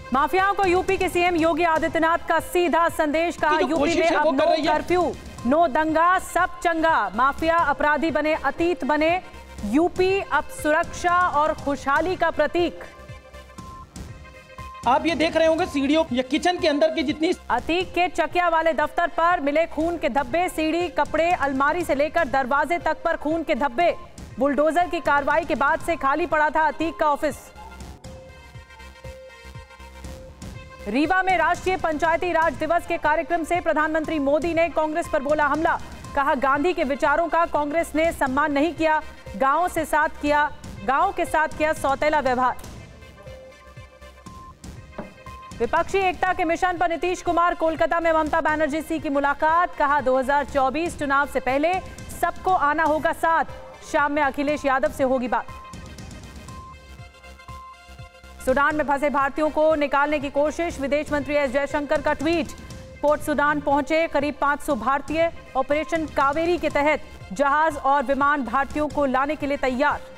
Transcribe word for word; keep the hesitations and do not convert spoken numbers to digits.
माफियाओं को यूपी के सीएम योगी आदित्यनाथ का सीधा संदेश, कहा यूपी में अब नो कर्फ्यू, नो दंगा, सब चंगा। माफिया अपराधी बने, अतीत बने, यूपी अब सुरक्षा और खुशहाली का प्रतीक। आप ये देख रहे होंगे सीढ़ियों या किचन के अंदर की जितनी। अतीक के चकिया वाले दफ्तर पर मिले खून के धब्बे, सीढ़ी, कपड़े, अलमारी से लेकर दरवाजे तक पर खून के धब्बे। बुलडोजर की कार्रवाई के बाद से खाली पड़ा था अतीक का ऑफिस। रीवा में राष्ट्रीय पंचायती राज दिवस के कार्यक्रम से प्रधानमंत्री मोदी ने कांग्रेस पर बोला हमला, कहा गांधी के विचारों का कांग्रेस ने सम्मान नहीं किया, गांवों से साथ किया गांवों के साथ किया सौतेला व्यवहार। विपक्षी एकता के मिशन पर नीतीश कुमार कोलकाता में ममता बनर्जी से की मुलाकात, कहा दो हज़ार चौबीस चुनाव से पहले सबको आना होगा साथ, शाम में अखिलेश यादव से होगी बात। सूडान में फंसे भारतीयों को निकालने की कोशिश, विदेश मंत्री एस जयशंकर का ट्वीट। पोर्ट सूडान पहुंचे करीब पाँच सौ भारतीय, ऑपरेशन कावेरी के तहत जहाज और विमान भारतीयों को लाने के लिए तैयार।